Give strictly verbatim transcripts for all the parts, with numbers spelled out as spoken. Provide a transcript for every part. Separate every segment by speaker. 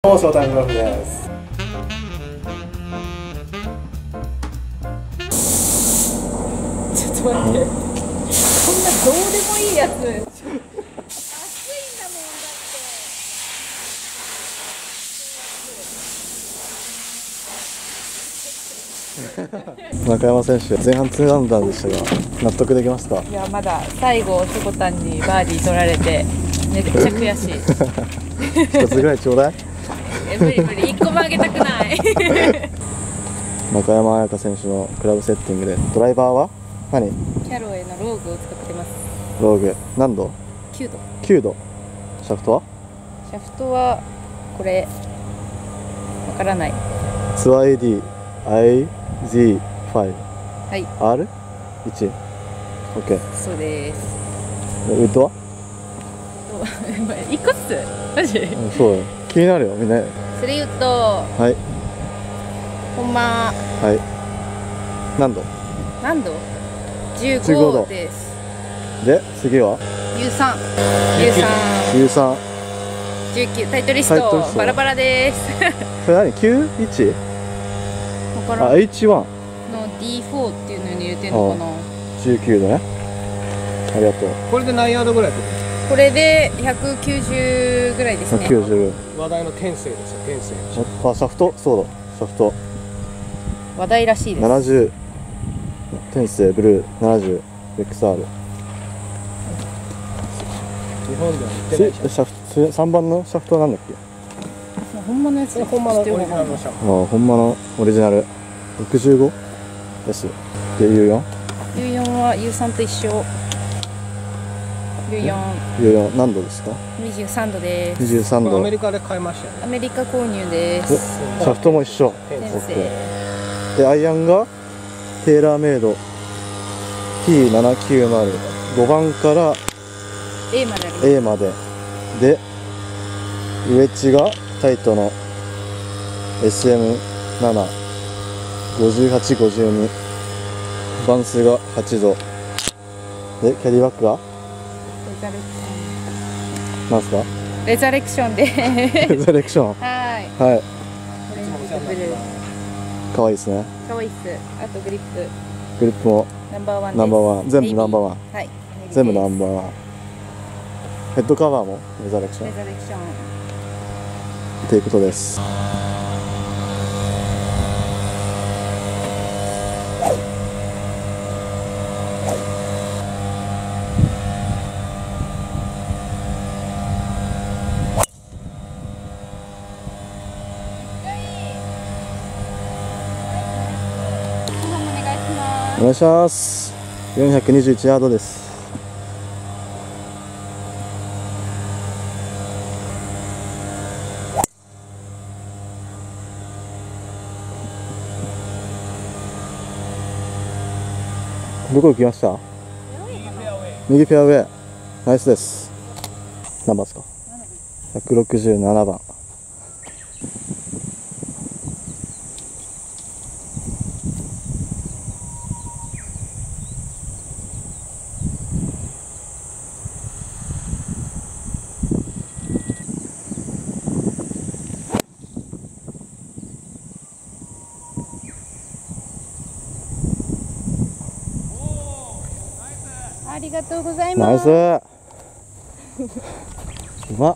Speaker 1: どうも、ショータイムゴルフです。
Speaker 2: ちょっと待って、こんなどうでもいいやつ暑いんだもん。だって
Speaker 3: 中山選手、前半ツーアンダーでしたが、納得できますか？
Speaker 2: いや、まだ最後、しこたんにバーディー取られて、めっちゃ悔しい。
Speaker 3: 一つぐらいちょうだい。
Speaker 2: え、無理無理、一個もあげたくない。
Speaker 3: 中山彩香選手のクラブセッティングで、ドライバーは何？
Speaker 2: キャロウェイのローグを使ってます。
Speaker 3: ローグ、何度？
Speaker 2: きゅうど。
Speaker 3: きゅうど。シャフトは？
Speaker 2: シャフトは、これ、わからない。
Speaker 3: ツアー エーディー、アイゼットファイブ。
Speaker 2: はい。
Speaker 3: アール？いち。オッケー。
Speaker 2: そうです。
Speaker 3: ウッドは？
Speaker 2: 一個ずつマジ？
Speaker 3: うん、そうよ。気になるよ、みんな。
Speaker 2: スリーウッド。
Speaker 3: はい。
Speaker 2: ほんま。
Speaker 3: はい。何度？
Speaker 2: 何度？じゅうごどです。
Speaker 3: で、次は？
Speaker 2: ユーさん。ユーさん。
Speaker 3: ユーさん。
Speaker 2: じゅうきゅう、タイトリスト。バラバラです。
Speaker 3: それ何？ きゅう？いち？
Speaker 2: わからん。
Speaker 3: あ、エイチワン
Speaker 2: の ディーフォー っていうのに入れてんのかな。
Speaker 3: じゅうきゅうどね。ありがとう。
Speaker 1: これで何ヤードぐらい取る？
Speaker 2: これでひゃくきゅうじゅうぐらいですね。
Speaker 3: ひゃくきゅうじゅう。
Speaker 1: 話題の天性ですよ、天性。
Speaker 3: あ、シャフト、そうだ、シャフト。
Speaker 2: 話題らしいです。
Speaker 3: ななじゅう。天性ブルーななじゅう。エックスアール。
Speaker 1: 日本では売ってない
Speaker 3: シャフト、さんばんのシャフトはなんだっけ？
Speaker 2: 本物のやつ。
Speaker 1: 本物のオリジナルのシャフト。
Speaker 3: ああ、本物のオリジナル。ろくじゅうご？ です。で、ユーヨン？
Speaker 2: ユーよん は ユーさん と一緒。ユーよん。
Speaker 3: ユーヨン 何度ですか？
Speaker 2: にじゅうさんどです。
Speaker 3: にじゅうさんど。
Speaker 1: アメリカで買いましたよね。
Speaker 2: アメリカ購入です。
Speaker 3: シャフトも一緒。
Speaker 2: 天性。
Speaker 3: で、アイアンがテーラーメイド ティーななきゅうまる。ごばんから
Speaker 2: A まであります。
Speaker 3: A まで。で、ウェッジがタイトの エスエムなな、ごじゅうはち、ごじゅうに。番数がはちど。で、キャディバッグが何すか？
Speaker 2: レザレクションで。
Speaker 3: レザレクション。
Speaker 2: はい。
Speaker 3: はい。
Speaker 2: ブルー。
Speaker 3: 可愛いですね。
Speaker 2: 可愛いっす。あとグリップ。
Speaker 3: グリップも
Speaker 2: ナンバーワンです。
Speaker 3: ナンバーワン。全部ナンバーワン。
Speaker 2: はい。
Speaker 3: 全部ナンバーワン。ヘッドカバーもレザレクション。
Speaker 2: レザレクション。
Speaker 3: ということです。お願いします。よんひゃくにじゅういちヤードです。どこ行きました？右フェアウェイ。ナイスです。何番ですか？ひゃくろくじゅうななばん。
Speaker 2: ありがとうござい
Speaker 3: ナイス。
Speaker 2: ます。
Speaker 3: うまっ。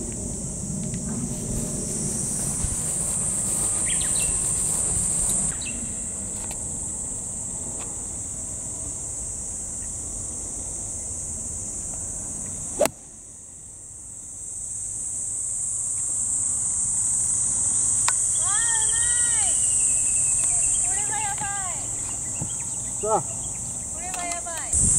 Speaker 1: さあ、
Speaker 2: これはやばい。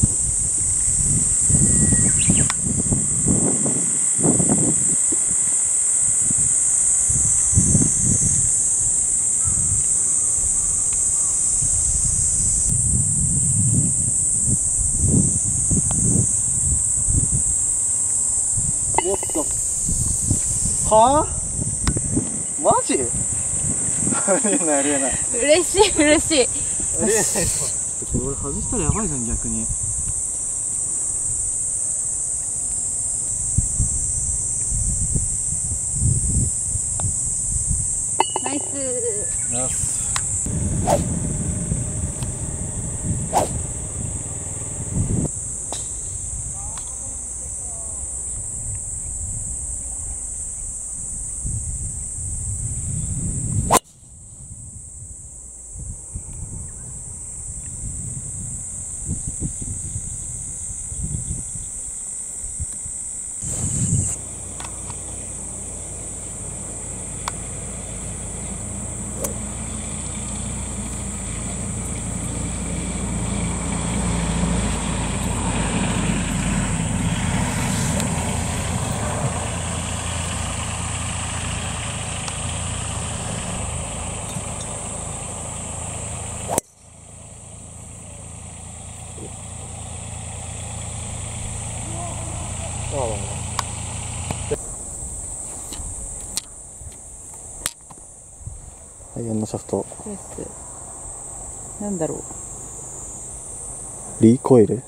Speaker 1: おっと。はあ？マジ？ありえない、ありえない。
Speaker 2: 嬉しい、嬉しい。
Speaker 1: ありえないぞ。俺外したらやばいじゃん、逆に。
Speaker 2: ナイス。
Speaker 3: ナイス。ハイエンドシャフト。
Speaker 2: なんだろう。
Speaker 3: リーコイル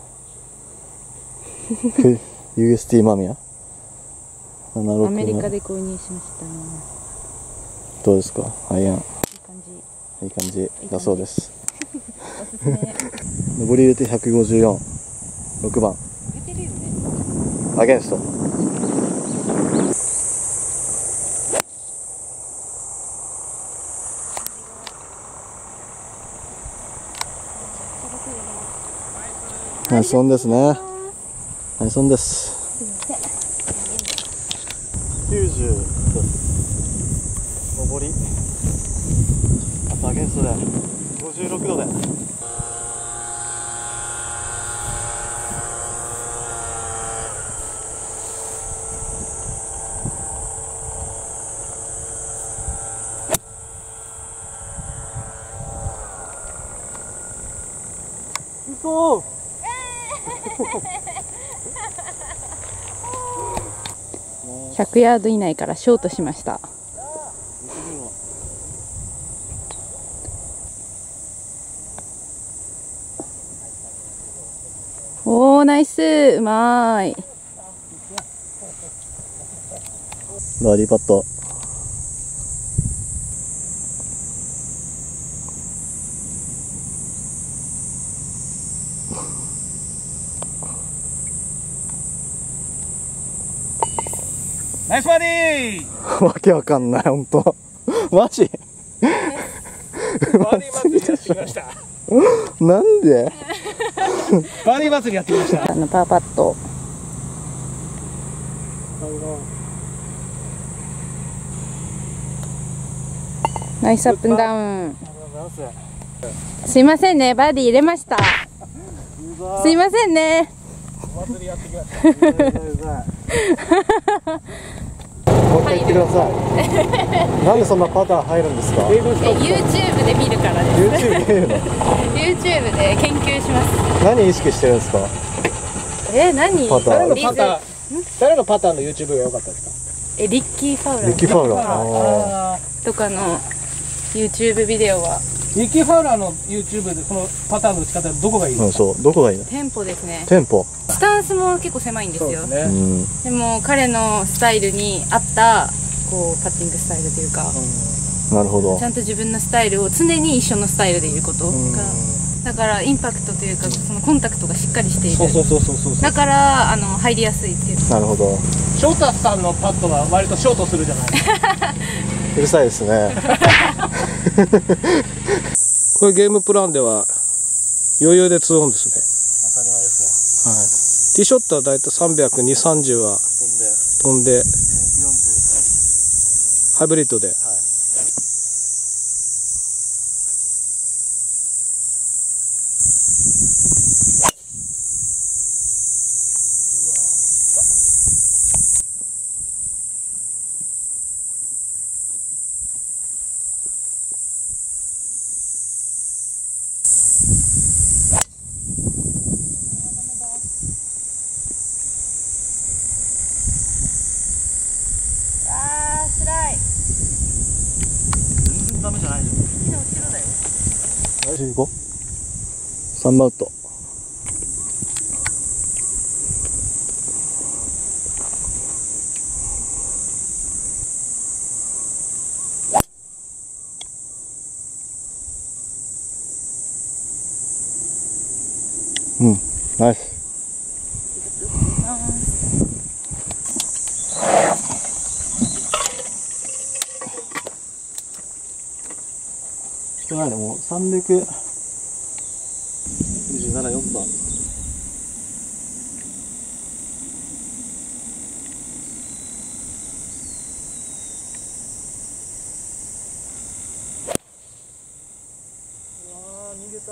Speaker 3: ユーエスティー マミヤななじゅうろく。
Speaker 2: アメリカで購入しました。
Speaker 3: どうですか、ハイエン。
Speaker 2: いい感じ。
Speaker 3: いい感じだそうです。
Speaker 2: おすすめ。
Speaker 3: 上り入れてひゃくごじゅうよん、ろくばん。
Speaker 2: 出てるよね。
Speaker 3: アゲンスト。ナイスオンですね。ナイスオンです。きゅうじゅうです。上り。あとアゲンストでごじゅうろくどで。嘘。
Speaker 2: ひゃくヤード以内からショートしました。おー、ナイス。うまーい。
Speaker 3: バーディーパット。
Speaker 1: ナイスバーディー。
Speaker 3: わけわかんない、ほんと。マジ
Speaker 1: バーディー祭りやってきました。
Speaker 3: なんで
Speaker 1: バーディー祭りやってきました。
Speaker 2: あのパーパット。ナイスアップンダウン。すいませんね、バーディー入れました。すいませんね。
Speaker 1: お祭りやってきました。
Speaker 3: もう一回言ってください。なんでそんなパターン入るんですか。
Speaker 2: え、YouTube で見るからです。
Speaker 3: YouTube 見るの。
Speaker 2: YouTube で研究します。
Speaker 3: 何意識してるんですか。
Speaker 2: え、何？
Speaker 3: パター
Speaker 1: 誰の
Speaker 2: リズ
Speaker 1: パターン、誰のパターンの YouTube が良かったですか。
Speaker 2: え、リッキー・ファウラ
Speaker 3: リッキー・
Speaker 2: ー
Speaker 3: ファウラー。あ
Speaker 1: あ
Speaker 2: とかの YouTube ビデオは
Speaker 1: ー、リッキー・ファウラーの YouTube でそのパターンの打ち方はどこがいい
Speaker 3: あ、うん、
Speaker 1: ですか。
Speaker 3: そう、どこがいいの。
Speaker 2: テンポですね。
Speaker 3: テンポ。
Speaker 2: スタンスも結構狭いんですよ。
Speaker 1: そうですね。
Speaker 3: うん。
Speaker 2: でも彼のスタイルに合ったこうパッティングスタイルというか、
Speaker 3: なるほど
Speaker 2: ち。ゃんと自分のスタイルを常に一緒のスタイルでいることが、
Speaker 1: うん
Speaker 2: だからインパクトというかそのコンタクトがしっかりしている。
Speaker 1: そうそうそうそうそう。
Speaker 2: だからあの入りやすいっていう。
Speaker 3: なるほど。
Speaker 1: 翔太さんのパットは割とショートするじゃない。
Speaker 3: うるさいですね。
Speaker 1: これゲームプランでは余裕でツーオンですね。
Speaker 3: 当たり前です
Speaker 1: はい。ティーショットはだいたいさんびゃくにじゅう、さんじゅうは
Speaker 3: ね。
Speaker 1: 飛んで
Speaker 3: 飛んで。
Speaker 1: ハイブリッドで。
Speaker 3: はい。
Speaker 2: あー、つらい。
Speaker 3: 全然ダメじゃないじゃん。
Speaker 2: 木の後ろだよ。
Speaker 3: じゅうご。さんアウト。 うん、ナイス。
Speaker 1: 少ないね、もうさんびゃくにじゅうなな、よんばん。逃げた。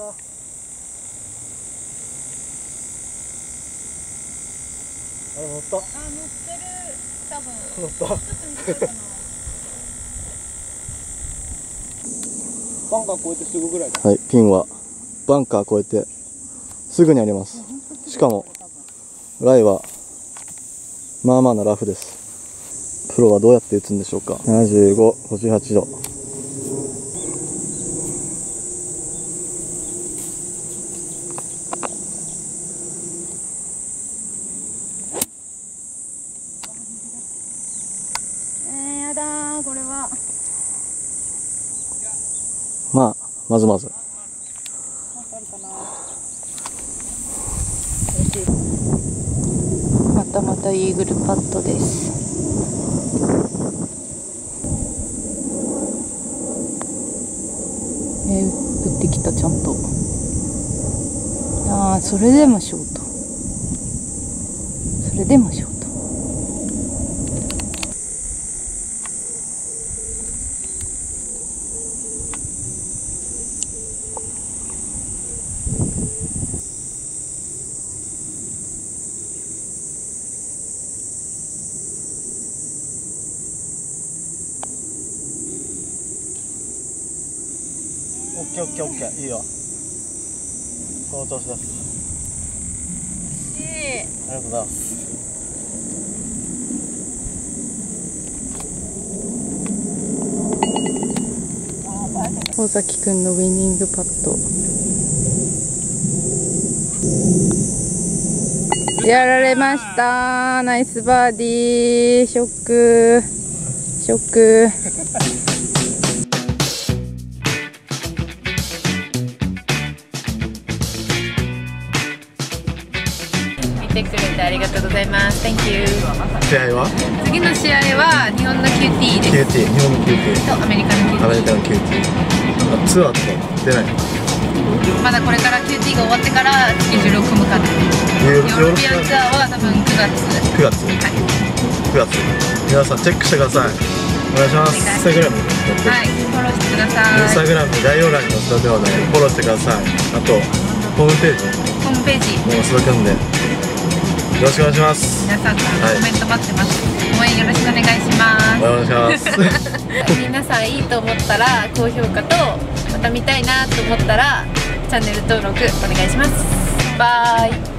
Speaker 1: あれ乗った。
Speaker 2: あ、乗ってる。多分。
Speaker 1: 乗った。バンカー越えてすぐぐらいだ。
Speaker 3: はい、ピンはバンカー越えてすぐにあります。しかもライはまあまあなラフです。プロはどうやって打つんでしょうか。ななじゅうご、ごじゅうはちど。
Speaker 2: これは
Speaker 3: まあまずまず
Speaker 2: またまたイーグルパットです。えー、打ってきた。ちゃんと。ああ、それでもショート。それでもショート。
Speaker 1: オッケーオッケーオッケー、いいよ。この調子です。
Speaker 2: いい。
Speaker 1: ありがとうございます。
Speaker 2: 尾崎くんのウィニングパット。やられました。ナイスバーディー。ショック。ショック。見てくれてありがとうございます。Thank you。
Speaker 3: 試合は
Speaker 2: 次の試合は日本の キューティー です。
Speaker 3: キューティー、日本の キューティー
Speaker 2: とアメリカの キューティー。
Speaker 3: アメリカの キューティー。ツアーとか出ないの？
Speaker 2: まだこれから キューティー が終わってからスケジュールを組むかな。ヨーロピアンツアーは多分くがつ。
Speaker 3: くがつ。
Speaker 2: はい。
Speaker 3: くがつ。皆さんチェックしてください。お願いします。インスタグラム。
Speaker 2: はい、フォローしてください。
Speaker 3: インスタグラム概要欄に載せたのでフォローしてください。あとホームページ
Speaker 2: ホームページ
Speaker 3: もうすぐ組んでよろしくお願いします。
Speaker 2: 皆さんからコメント待ってます。応援よろしくお願いします。
Speaker 3: お願いします
Speaker 2: 皆さんいいと思ったら高評価と、また見たいなと思ったらチャンネル登録お願いします。バイ。